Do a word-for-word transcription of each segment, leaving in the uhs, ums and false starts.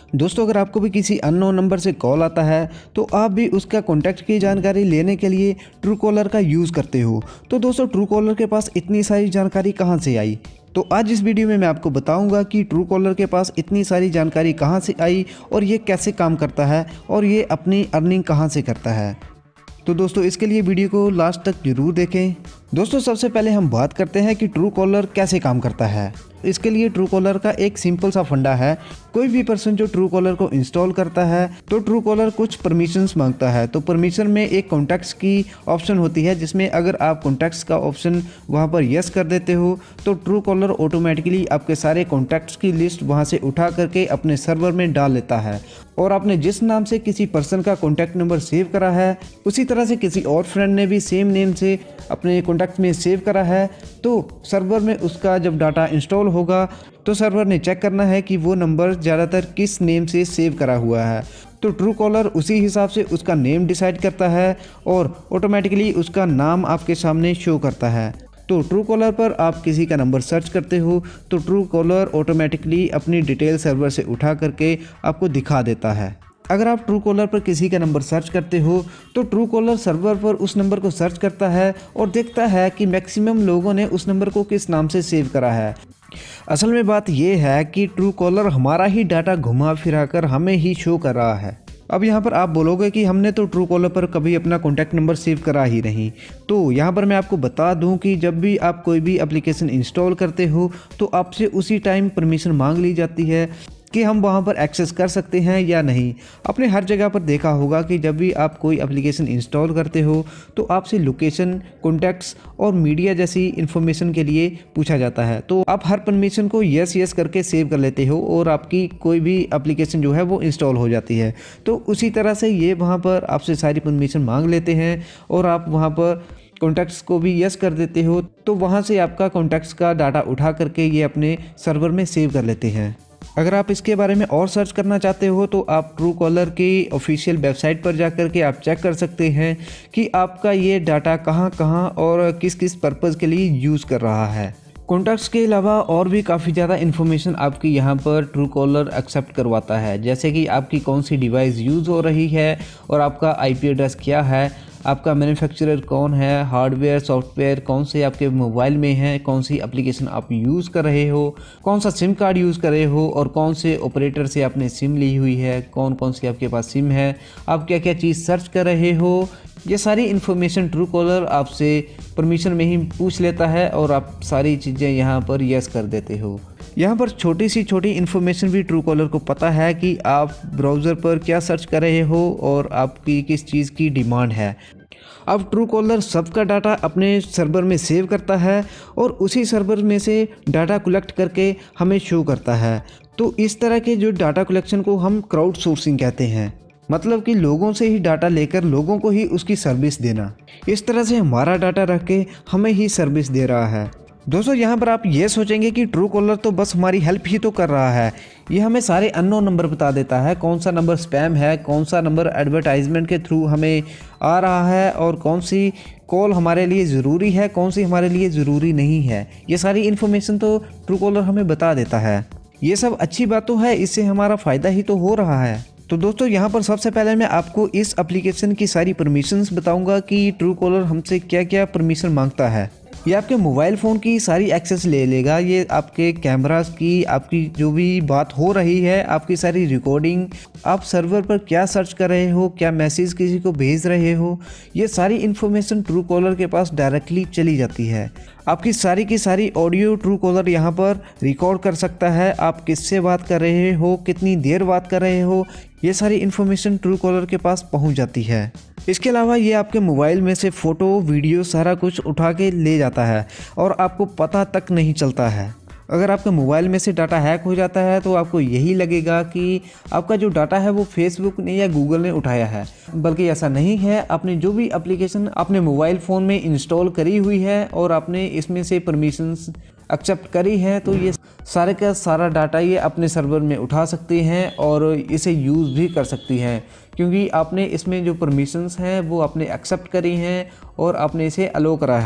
दोस्तों अगर आपको भी किसी अननोन नंबर से कॉल आता है तो आप भी उसका कॉन्टैक्ट की जानकारी लेने के लिए ट्रू कॉलर का यूज़ करते हो। तो दोस्तों ट्रू कॉलर के पास इतनी सारी जानकारी कहाँ से आई? तो आज इस वीडियो में मैं आपको बताऊंगा कि ट्रू कॉलर के पास इतनी सारी जानकारी कहाँ से आई और ये कैसे काम करता है और ये अपनी अर्निंग कहाँ से करता है। तो दोस्तों इसके लिए वीडियो को लास्ट तक जरूर देखें। दोस्तों सबसे पहले हम बात करते हैं कि ट्रू कॉलर कैसे काम करता है। इसके लिए ट्रू कॉलर का एक सिंपल सा फंडा है। कोई भी पर्सन जो ट्रू कॉलर को इंस्टॉल करता है तो ट्रू कॉलर कुछ परमिशंस मांगता है। तो परमिशन में एक कॉन्टैक्ट्स की ऑप्शन होती है, जिसमें अगर आप कॉन्टैक्ट्स का ऑप्शन वहां पर यस कर देते हो तो ट्रू कॉलर ऑटोमेटिकली आपके सारे कॉन्टैक्ट्स की लिस्ट वहां से उठा करके अपने सर्वर में डाल लेता है। और आपने जिस नाम से किसी पर्सन का कॉन्टैक्ट नंबर सेव करा है उसी तरह से किसी और फ्रेंड ने भी सेम नेम से अपने कॉन्टैक्ट में सेव करा है, तो सर्वर में उसका जब डाटा इंस्टॉल होगा तो सर्वर ने चेक करना है कि वो नंबर ज़्यादातर किस नेम से सेव करा हुआ है। तो ट्रू कॉलर उसी हिसाब से उसका नेम डिसाइड करता है और ऑटोमेटिकली उसका नाम आपके सामने शो करता है। तो ट्रू कॉलर पर आप किसी का नंबर सर्च करते हो तो ट्रू कॉलर ऑटोमेटिकली अपनी डिटेल सर्वर से उठा करके आपको दिखा देता है। अगर आप ट्रू कॉलर पर किसी का नंबर सर्च करते हो तो ट्रू कॉलर सर्वर पर उस नंबर को सर्च करता है और देखता है कि मैक्सिमम लोगों ने उस नंबर को किस नाम से सेव करा है। असल में बात यह है कि ट्रू कॉलर हमारा ही डाटा घुमा फिरा कर हमें ही शो कर रहा है। अब यहाँ पर आप बोलोगे कि हमने तो ट्रू कॉलर पर कभी अपना कॉन्टैक्ट नंबर सेव करा ही नहीं। तो यहाँ पर मैं आपको बता दूँ कि जब भी आप कोई भी एप्लीकेशन इंस्टॉल करते हो तो आपसे उसी टाइम परमिशन मांग ली जाती है कि हम वहाँ पर एक्सेस कर सकते हैं या नहीं। आपने हर जगह पर देखा होगा कि जब भी आप कोई एप्लीकेशन इंस्टॉल करते हो तो आपसे लोकेशन, कॉन्टैक्ट्स और मीडिया जैसी इन्फॉर्मेशन के लिए पूछा जाता है। तो आप हर परमिशन को यस यस करके सेव कर लेते हो और आपकी कोई भी एप्लीकेशन जो है वो इंस्टॉल हो जाती है। तो उसी तरह से ये वहाँ पर आपसे सारी परमिशन मांग लेते हैं और आप वहाँ पर कॉन्टैक्ट्स को भी यस कर देते हो, तो वहाँ से आपका कॉन्टैक्ट्स का डाटा उठा करके ये अपने सर्वर में सेव कर लेते हैं। अगर आप इसके बारे में और सर्च करना चाहते हो तो आप ट्रू कॉलर की ऑफिशियल वेबसाइट पर जाकर के आप चेक कर सकते हैं कि आपका ये डाटा कहाँ कहाँ और किस किस पर्पज़ के लिए यूज़ कर रहा है। कॉन्टैक्ट्स के अलावा और भी काफ़ी ज़्यादा इन्फॉर्मेशन आपकी यहाँ पर ट्रू कॉलर एक्सेप्ट करवाता है, जैसे कि आपकी कौन सी डिवाइस यूज़ हो रही है और आपका आईपी एड्रेस क्या है, आपका मैन्युफैक्चरर कौन है, हार्डवेयर सॉफ्टवेयर कौन से आपके मोबाइल में है, कौन सी एप्लीकेशन आप यूज़ कर रहे हो, कौन सा सिम कार्ड यूज़ कर रहे हो और कौन से ऑपरेटर से आपने सिम ली हुई है, कौन कौन सी आपके पास सिम है, आप क्या क्या चीज़ सर्च कर रहे हो। ये सारी इन्फॉर्मेशन ट्रू कॉलर आपसे परमिशन में ही पूछ लेता है और आप सारी चीज़ें यहाँ पर यस कर देते हो। यहाँ पर छोटी सी छोटी इन्फॉर्मेशन भी ट्रू कॉलर को पता है कि आप ब्राउज़र पर क्या सर्च कर रहे हो और आपकी किस चीज़ की डिमांड है। अब ट्रू कॉलर सबका डाटा अपने सर्वर में सेव करता है और उसी सर्वर में से डाटा कलेक्ट करके हमें शो करता है। तो इस तरह के जो डाटा कलेक्शन को हम क्राउड सोर्सिंग कहते हैं, मतलब कि लोगों से ही डाटा लेकर लोगों को ही उसकी सर्विस देना। इस तरह से हमारा डाटा रख के हमें ही सर्विस दे रहा है। दोस्तों यहाँ पर आप ये सोचेंगे कि ट्रू कॉलर तो बस हमारी हेल्प ही तो कर रहा है, ये हमें सारे अननोन नंबर बता देता है, कौन सा नंबर स्पैम है, कौन सा नंबर एडवर्टाइजमेंट के थ्रू हमें आ रहा है और कौन सी कॉल हमारे लिए ज़रूरी है, कौन सी हमारे लिए ज़रूरी नहीं है। ये सारी इन्फॉर्मेशन तो ट्रू कॉलर हमें बता देता है। ये सब अच्छी बात तो है, इससे हमारा फ़ायदा ही तो हो रहा है। तो दोस्तों यहाँ पर सबसे पहले मैं आपको इस एप्लीकेशन की सारी परमिशंस बताऊंगा कि ट्रू कॉलर हमसे क्या क्या परमिशन मांगता है। ये आपके मोबाइल फ़ोन की सारी एक्सेस ले लेगा, ये आपके कैमरास की, आपकी जो भी बात हो रही है, आपकी सारी रिकॉर्डिंग, आप सर्वर पर क्या सर्च कर रहे हो, क्या मैसेज किसी को भेज रहे हो, ये सारी इन्फॉर्मेशन ट्रू कॉलर के पास डायरेक्टली चली जाती है। आपकी सारी की सारी ऑडियो ट्रू कॉलर यहाँ पर रिकॉर्ड कर सकता है। आप किससे बात कर रहे हो, कितनी देर बात कर रहे हो, ये सारी इन्फॉर्मेशन ट्रू कॉलर के पास पहुँच जाती है। इसके अलावा ये आपके मोबाइल में से फ़ोटो, वीडियो सारा कुछ उठा के ले जाता है और आपको पता तक नहीं चलता है। अगर आपके मोबाइल में से डाटा हैक हो जाता है तो आपको यही लगेगा कि आपका जो डाटा है वो फेसबुक ने या गूगल ने उठाया है, बल्कि ऐसा नहीं है। आपने जो भी एप्लीकेशन अपने मोबाइल फ़ोन में इंस्टॉल करी हुई है और आपने इसमें से परमिशंस एक्सेप्ट करी है तो ये सारे का सारा डाटा ये अपने सर्वर में उठा सकते हैं और इसे यूज़ भी कर सकती हैं, क्योंकि आपने इसमें जो परमिशंस हैं वो आपने एक्सेप्ट करी हैं और आपने इसे अलो करा है।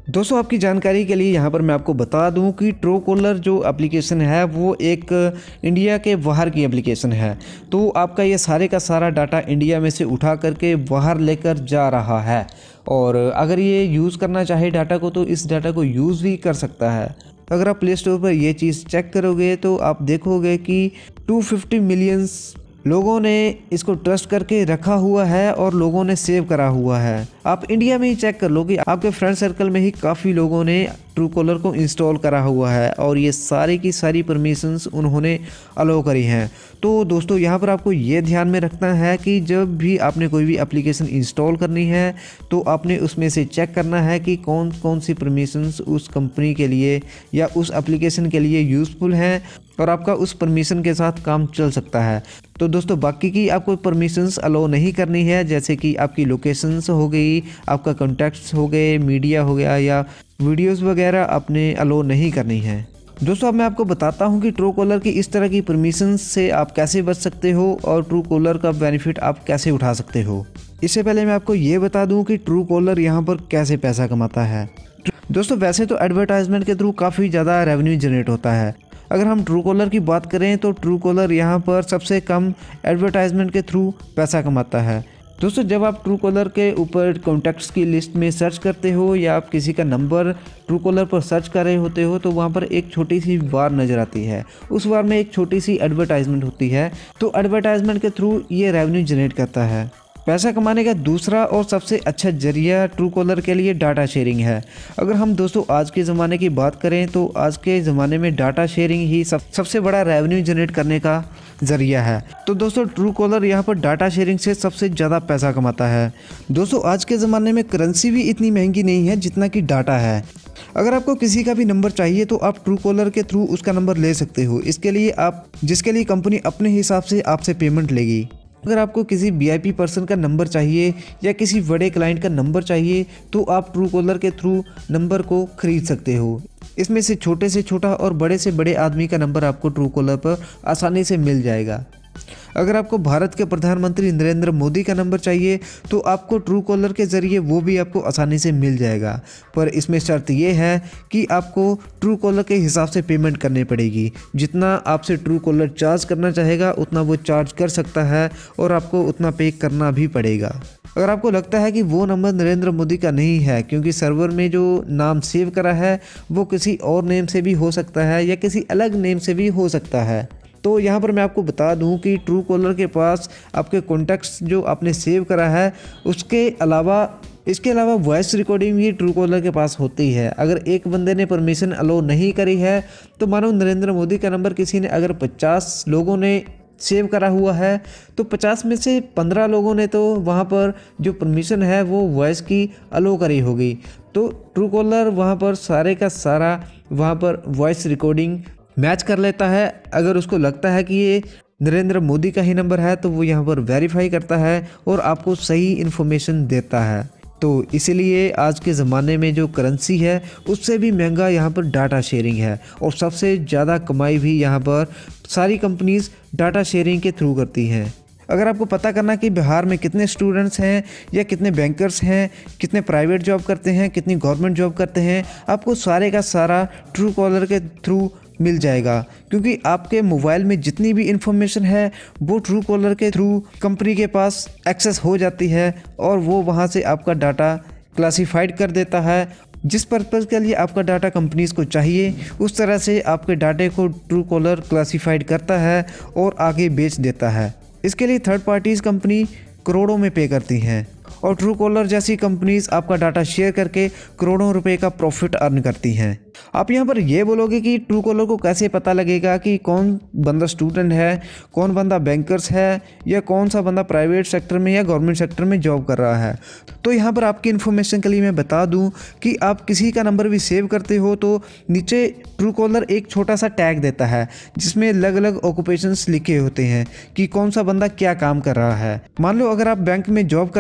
दोस्तों आपकी जानकारी के लिए यहाँ पर मैं आपको बता दूँ कि ट्रू कॉलर जो एप्लीकेशन है वो एक इंडिया के बाहर की एप्लीकेशन है। तो आपका ये सारे का सारा डाटा इंडिया में से उठा करके बाहर लेकर जा रहा है, और अगर ये यूज़ करना चाहे डाटा को तो इस डाटा को यूज़ भी कर सकता है। अगर आप प्ले स्टोर पर ये चीज़ चेक करोगे तो आप देखोगे कि दो सौ पचास मिलियंस लोगों ने इसको ट्रस्ट करके रखा हुआ है और लोगों ने सेव करा हुआ है। आप इंडिया में ही चेक कर लो कि आपके फ्रेंड सर्कल में ही काफ़ी लोगों ने ट्रू कॉलर को इंस्टॉल करा हुआ है और ये सारी की सारी परमिशंस उन्होंने अलाउ करी हैं। तो दोस्तों यहाँ पर आपको ये ध्यान में रखना है कि जब भी आपने कोई भी एप्लीकेशन इंस्टॉल करनी है तो आपने उसमें से चेक करना है कि कौन कौन सी परमिशंस उस कंपनी के लिए या उस एप्लीकेशन के लिए यूज़फुल हैं और आपका उस परमिशन के साथ काम चल सकता है। तो दोस्तों बाकी की आपको परमिशंस अलाउ नहीं करनी है, जैसे कि आपकी लोकेशंस हो गई, आपका कॉन्टैक्ट्स हो गए, मीडिया हो गया या वीडियोस वगैरह आपने अलाउ नहीं करनी है। दोस्तों अब मैं आपको बताता हूं कि ट्रू कॉलर की इस तरह की परमिशंस से आप कैसे बच सकते हो और ट्रू कॉलर का बेनिफिट आप कैसे उठा सकते हो। इससे पहले मैं आपको ये बता दूं कि ट्रू कॉलर यहाँ पर कैसे पैसा कमाता है। दोस्तों वैसे तो एडवर्टाइजमेंट के थ्रू काफ़ी ज़्यादा रेवेन्यू जनरेट होता है। अगर हम ट्रू कॉलर की बात करें तो ट्रू कॉलर यहाँ पर सबसे कम एडवर्टाइजमेंट के थ्रू पैसा कमाता है। दोस्तों जब आप ट्रू कॉलर के ऊपर कॉन्टैक्ट्स की लिस्ट में सर्च करते हो या आप किसी का नंबर ट्रू कॉलर पर सर्च कर रहे होते हो तो वहाँ पर एक छोटी सी बार नज़र आती है। उस बार में एक छोटी सी एडवर्टाइजमेंट होती है। तो एडवर्टाइजमेंट के थ्रू ये रेवेन्यू जनरेट करता है। पैसा कमाने का दूसरा और सबसे अच्छा जरिया ट्रू कॉलर के लिए डाटा शेयरिंग है। अगर हम दोस्तों आज के ज़माने की बात करें तो आज के ज़माने में डाटा शेयरिंग ही सब सबसे बड़ा रेवेन्यू जनरेट करने का ज़रिया है। तो दोस्तों ट्रू कॉलर यहाँ पर डाटा शेयरिंग से सबसे ज़्यादा पैसा कमाता है। दोस्तों आज के ज़माने में करेंसी भी इतनी महंगी नहीं है जितना कि डाटा है। अगर आपको किसी का भी नंबर चाहिए तो आप ट्रू कॉलर के थ्रू उसका नंबर ले सकते हो। इसके लिए आप जिसके लिए कंपनी अपने हिसाब से आपसे पेमेंट लेगी। अगर आपको किसी वीआईपी पर्सन का नंबर चाहिए या किसी बड़े क्लाइंट का नंबर चाहिए तो आप ट्रू कॉलर के थ्रू नंबर को खरीद सकते हो। इसमें से छोटे से छोटा और बड़े से बड़े आदमी का नंबर आपको ट्रू कॉलर पर आसानी से मिल जाएगा। अगर आपको भारत के प्रधानमंत्री नरेंद्र मोदी का नंबर चाहिए तो आपको ट्रू कॉलर के ज़रिए वो भी आपको आसानी से मिल जाएगा, पर इसमें शर्त ये है कि आपको ट्रू कॉलर के हिसाब से पेमेंट करनी पड़ेगी। जितना आपसे ट्रू कॉलर चार्ज करना चाहेगा उतना वो चार्ज कर सकता है और आपको उतना पे करना भी पड़ेगा। अगर आपको लगता है कि वो नंबर नरेंद्र मोदी का नहीं है क्योंकि सर्वर में जो नाम सेव करा है वो किसी और नेम से भी हो सकता है या किसी अलग नेम से भी हो सकता है, तो यहाँ पर मैं आपको बता दूँ कि ट्रू कॉलर के पास आपके कॉन्टैक्ट्स जो आपने सेव करा है उसके अलावा इसके अलावा वॉइस रिकॉर्डिंग भी ट्रू कॉलर के पास होती है। अगर एक बंदे ने परमिशन अलाउ नहीं करी है तो मानो नरेंद्र मोदी का नंबर किसी ने अगर पचास लोगों ने सेव करा हुआ है तो पचास में से पंद्रह लोगों ने तो वहाँ पर जो परमिशन है वो वॉइस की अलाउ करी होगी। तो ट्रू कॉलर वहाँ पर सारे का सारा वहाँ पर वॉइस रिकॉर्डिंग मैच कर लेता है। अगर उसको लगता है कि ये नरेंद्र मोदी का ही नंबर है तो वो यहाँ पर वेरीफाई करता है और आपको सही इन्फॉर्मेशन देता है। तो इसीलिए आज के ज़माने में जो करेंसी है उससे भी महंगा यहाँ पर डाटा शेयरिंग है और सबसे ज़्यादा कमाई भी यहाँ पर सारी कंपनीज़ डाटा शेयरिंग के थ्रू करती हैं। अगर आपको पता करना कि बिहार में कितने स्टूडेंट्स हैं या कितने बैंकर्स हैं, कितने प्राइवेट जॉब करते हैं, कितनी गवर्नमेंट जॉब करते हैं, आपको सारे का सारा ट्रू कॉलर के थ्रू मिल जाएगा, क्योंकि आपके मोबाइल में जितनी भी इंफॉर्मेशन है वो ट्रू कॉलर के थ्रू कंपनी के पास एक्सेस हो जाती है और वो वहाँ से आपका डाटा क्लासिफाइड कर देता है। जिस पर्पज़ के लिए आपका डाटा कंपनीज़ को चाहिए उस तरह से आपके डाटे को ट्रू कॉलर क्लासिफाइड करता है और आगे बेच देता है। इसके लिए थर्ड पार्टीज़ कंपनी करोड़ों में पे करती हैं और ट्रू कॉलर जैसी कंपनीज आपका डाटा शेयर करके करोड़ों रुपए का प्रॉफिट अर्न करती हैं। आप यहाँ पर ये बोलोगे कि ट्रू कॉलर को कैसे पता लगेगा कि कौन बंदा स्टूडेंट है, कौन बंदा बैंकर्स है या कौन सा बंदा प्राइवेट सेक्टर में या गवर्नमेंट सेक्टर में जॉब कर रहा है। तो यहाँ पर आपकी इन्फॉर्मेशन के लिए मैं बता दूँ कि आप किसी का नंबर भी सेव करते हो तो नीचे ट्रू कॉलर एक छोटा सा टैग देता है जिसमें अलग अलग ऑक्यूपेशंस लिखे होते हैं कि कौन सा बंदा क्या काम कर रहा है। मान लो अगर आप बैंक में जॉब करते हैं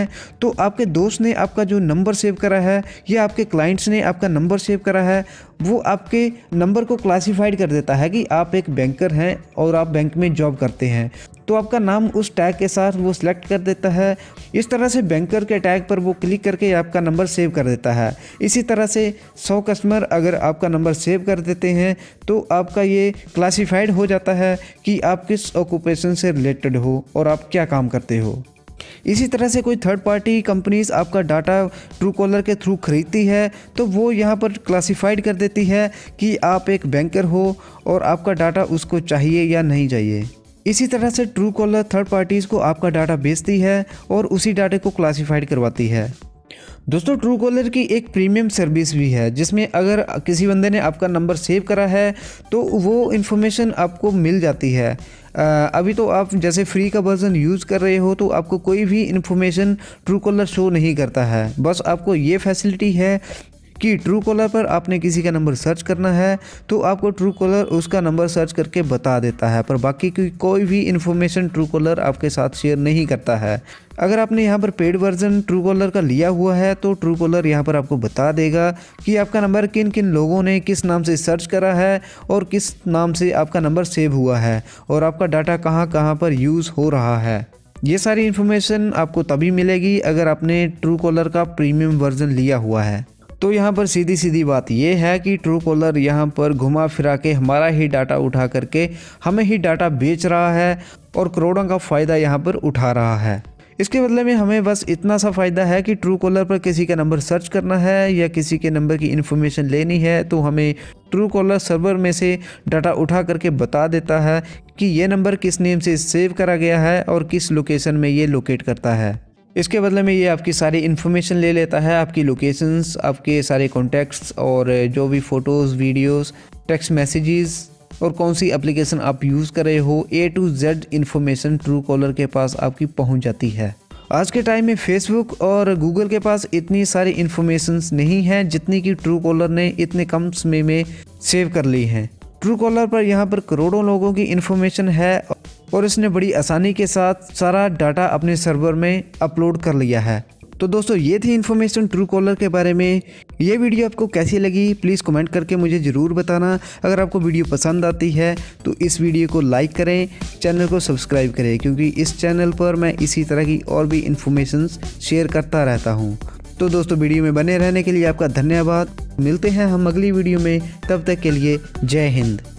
तो आपके दोस्त ने आपका जो नंबर सेव करा है या आपके क्लाइंट्स ने आपका नंबर सेव करा है, वो आपके नंबर को क्लासिफाइड कर देता है कि आप एक बैंकर हैं और आप बैंक में जॉब करते हैं। तो आपका नाम उस टैग के साथ वो सिलेक्ट कर देता है। इस तरह से बैंकर के टैग पर वो क्लिक करके आपका नंबर सेव कर देता है। इसी तरह से सौ कस्टमर अगर आपका नंबर सेव कर देते हैं तो आपका ये क्लासिफाइड हो जाता है कि आप किस ऑक्यूपेशन से रिलेटेड हो और आप क्या काम करते हो। इसी तरह से कोई थर्ड पार्टी कंपनीज आपका डाटा ट्रूकॉलर के थ्रू खरीदती है तो वो यहाँ पर क्लासिफाइड कर देती है कि आप एक बैंकर हो और आपका डाटा उसको चाहिए या नहीं चाहिए। इसी तरह से ट्रूकॉलर थर्ड पार्टीज़ को आपका डाटा बेचती है और उसी डाटे को क्लासिफाइड करवाती है। दोस्तों, ट्रूकॉलर की एक प्रीमियम सर्विस भी है जिसमें अगर किसी बंदे ने आपका नंबर सेव करा है तो वो इन्फॉर्मेशन आपको मिल जाती है। अभी तो आप जैसे फ्री का वर्जन यूज़ कर रहे हो तो आपको कोई भी इन्फॉर्मेशन ट्रूकॉलर शो नहीं करता है। बस आपको ये फैसिलिटी है कि ट्रूकॉलर पर आपने किसी का नंबर सर्च करना है तो आपको ट्रूकॉलर उसका नंबर सर्च करके बता देता है, पर बाकी की कोई भी इन्फॉर्मेशन ट्रूकॉलर आपके साथ शेयर नहीं करता है। अगर आपने यहाँ पर पेड वर्जन ट्रूकॉलर का लिया हुआ है तो ट्रूकॉलर यहाँ पर आपको बता देगा कि आपका नंबर किन किन लोगों ने किस नाम से सर्च करा है और किस नाम से आपका नंबर सेव हुआ है और आपका डाटा कहाँ कहाँ पर यूज़ हो रहा है। ये सारी इन्फॉर्मेशन आपको तभी मिलेगी अगर आपने ट्रूकॉलर का प्रीमियम वर्जन लिया हुआ है। तो यहाँ पर सीधी सीधी बात यह है कि ट्रूकॉलर यहाँ पर घुमा फिरा के हमारा ही डाटा उठा करके हमें ही डाटा बेच रहा है और करोड़ों का फ़ायदा यहाँ पर उठा रहा है। इसके बदले में हमें बस इतना सा फ़ायदा है कि ट्रूकॉलर पर किसी का नंबर सर्च करना है या किसी के नंबर की इन्फॉर्मेशन लेनी है तो हमें ट्रूकॉलर सर्वर में से डाटा उठा करके बता देता है कि ये नंबर किस नेम से सेव करा गया है और किस लोकेशन में ये लोकेट करता है। इसके बदले में ये आपकी सारी इन्फॉर्मेशन ले लेता है, आपकी लोकेशंस, आपके सारे कॉन्टैक्ट्स और जो भी फ़ोटोज़, वीडियोस, टेक्स्ट मैसेजेस और कौन सी एप्लीकेशन आप यूज़ कर रहे हो, A to Z information Truecaller के पास आपकी पहुंच जाती है। आज के टाइम में फेसबुक और गूगल के पास इतनी सारी इन्फॉर्मेशंस नहीं हैं जितनी कि ट्रूकॉलर ने इतने कम समय में सेव कर ली हैं। ट्रूकॉलर पर यहाँ पर करोड़ों लोगों की इन्फॉर्मेशन है और इसने बड़ी आसानी के साथ सारा डाटा अपने सर्वर में अपलोड कर लिया है। तो दोस्तों, ये थी इन्फॉर्मेशन ट्रूकॉलर के बारे में। ये वीडियो आपको कैसी लगी प्लीज़ कमेंट करके मुझे ज़रूर बताना। अगर आपको वीडियो पसंद आती है तो इस वीडियो को लाइक करें, चैनल को सब्सक्राइब करें, क्योंकि इस चैनल पर मैं इसी तरह की और भी इन्फॉर्मेशन शेयर करता रहता हूँ। तो दोस्तों, वीडियो में बने रहने के लिए आपका धन्यवाद। मिलते हैं हम अगली वीडियो में, तब तक के लिए जय हिंद।